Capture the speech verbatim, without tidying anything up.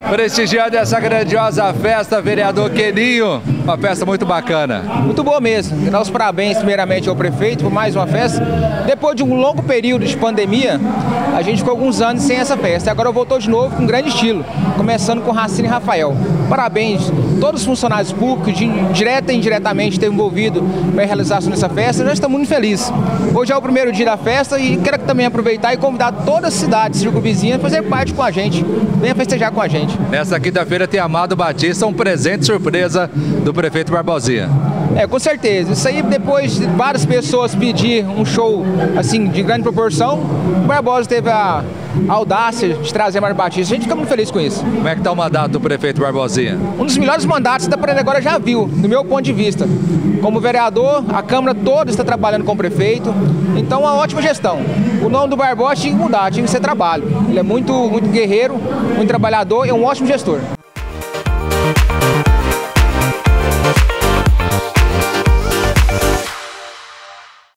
Prestigiando essa grandiosa festa, vereador Queninho, uma festa muito bacana. Muito boa mesmo. Dar os parabéns primeiramente ao prefeito por mais uma festa. Depois de um longo período de pandemia, a gente ficou alguns anos sem essa festa. Agora voltou de novo com grande estilo, começando com Racine e Rafael. Parabéns a todos os funcionários públicos, de, direta e indiretamente, ter envolvido para a realização dessa festa. Nós estamos muito felizes. Hoje é o primeiro dia da festa e quero também aproveitar e convidar toda a cidade circunvizinha a fazer parte com a gente. Venha festejar com a gente. Nessa quinta-feira tem Amado Batista, um presente surpresa do prefeito Barbosinha. É, com certeza. Isso aí, depois de várias pessoas pedir um show assim de grande proporção, o Barbosa teve a audácia de trazer Amado Batista. A gente fica muito feliz com isso. Como é que está o mandato do prefeito Barbosinha? Um dos melhores mandatos que a Parede agora já viu, do meu ponto de vista. Como vereador, a Câmara toda está trabalhando com o prefeito, então uma ótima gestão. O nome do Barbosa tinha que mudar, tinha que ser trabalho. Ele é muito, muito guerreiro, muito trabalhador e é um ótimo gestor.